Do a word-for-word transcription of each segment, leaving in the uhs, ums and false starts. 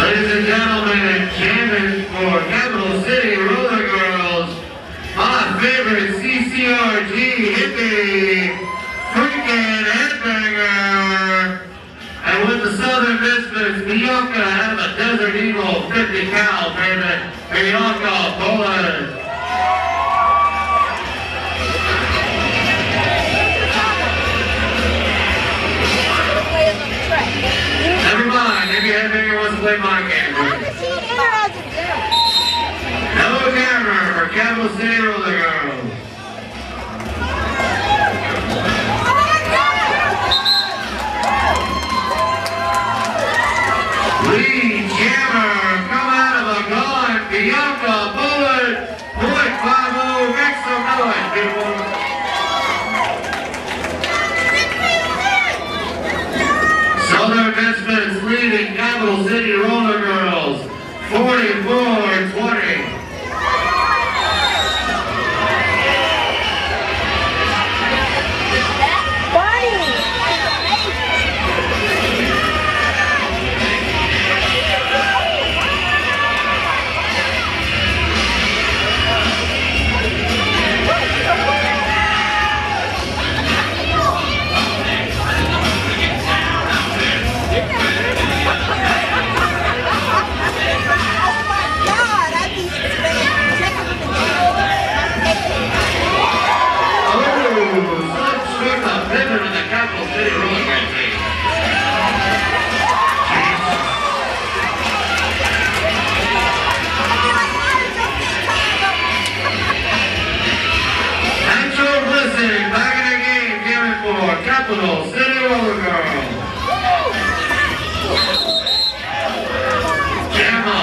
Ladies and gentlemen, champions for Capital City Roller Girls, my favorite C C R G hippie, freaking headbanger. And with the Southern Misfits, Bianca out of a Desert Eagle fifty cal, baby. Bianca, Poland. Never mind, maybe headbanger wants to play my game. Hello, camera for Capital City Roller Girls. Lead jammer, come out of a gun, Bianca Bullet, point five oh, make some noise, people. Southern Misfits leading Capital City Roller Girls, forty-four twenty. Capital City Roller Girls. Jamma.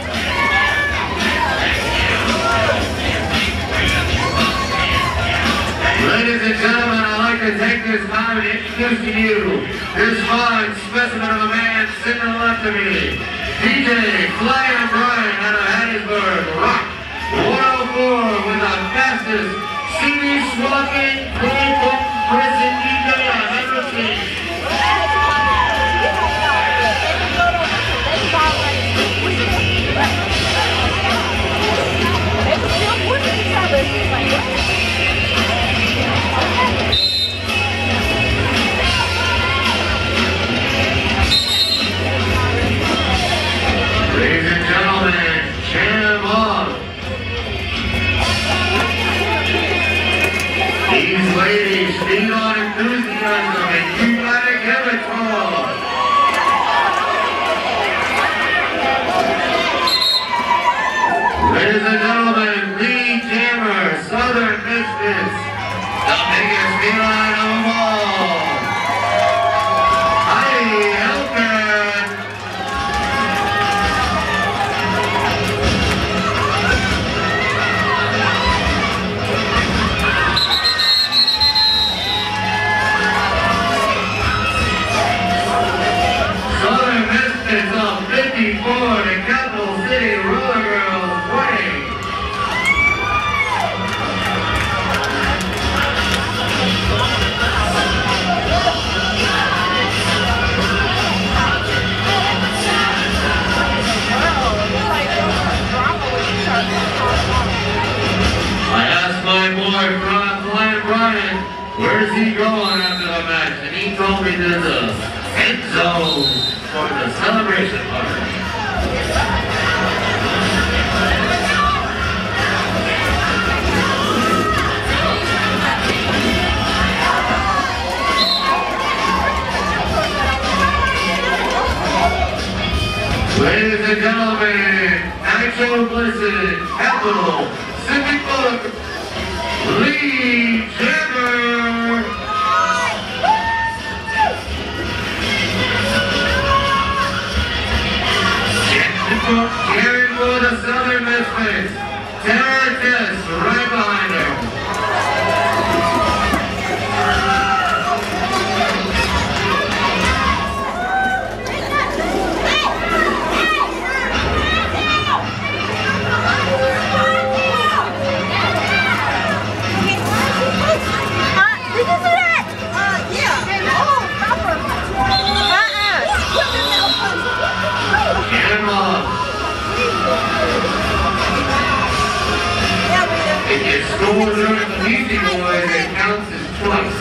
Ladies and gentlemen, I'd like to take this time to introduce to you this fine specimen of a man sitting to the left of me. D J Flying Brian out of Hattiesburg, Rock one oh four with the fastest C D swapping full prison D J I've ever seen. Ladies and gentlemen, jam on. These ladies feed on enthusiasm and you gotta give it to them. Ladies and gentlemen, lead jammer, Southern Misfits, the biggest feline of them all. Heidi Helker. Southern Misfits on fifty-four to Capital City Roller Girls twenty. I asked my boy Flying Brian, where's he going after the match? And he told me there's a end zone for the celebration party. Ladies and gentlemen, Nitro Blizzard, Capital City Book, lead jammer. Cheering for the Southern Misfits, Tara Tess right behind her. them off. If you score during the music boys, it counts as twice.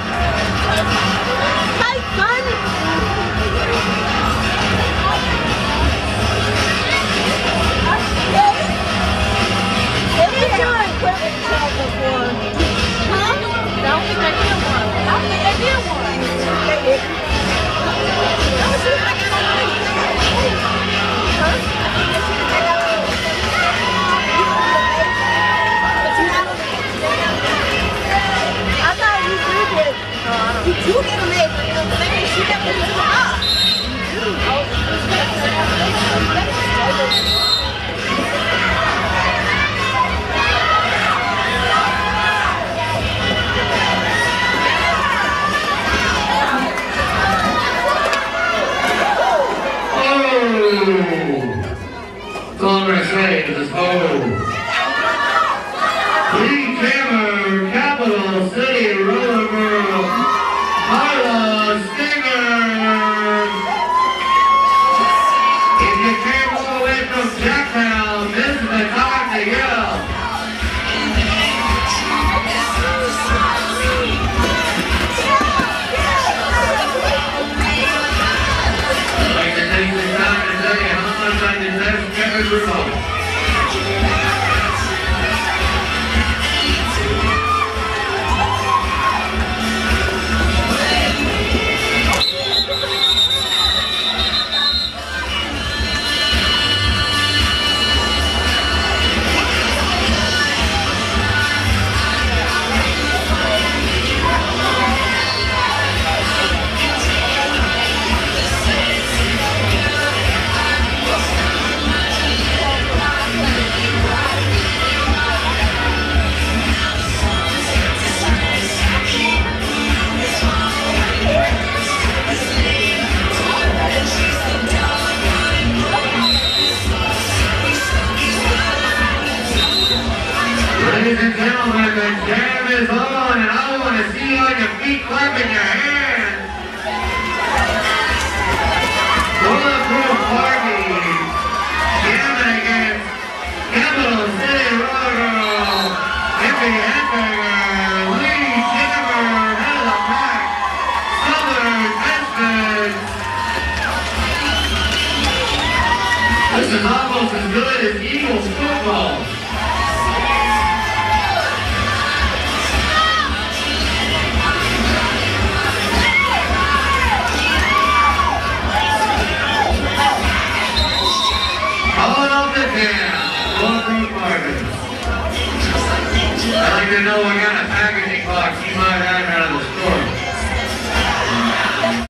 You do get a mate, but you know, they can shoot them into the box. Oh! That's all I'm going to say is oh. Lee Cammer, Capital City Roller Girl, Carla Stinger. If you can't move away from Jacktown, this is the time to yell. I'd like to take this time to tell you how much I detest Kevin Rudolph. Ladies and gentlemen, the jam is on, and I want to see all your feet clapping your hands. Bulletproof Party, jamming against Capital City Roller Girl, Hippie Hamburger, Lee Cammer, head of the pack, Southern Memphis. This is almost as good as Eagles football. I'd like to know what kind of packaging box you might have out of the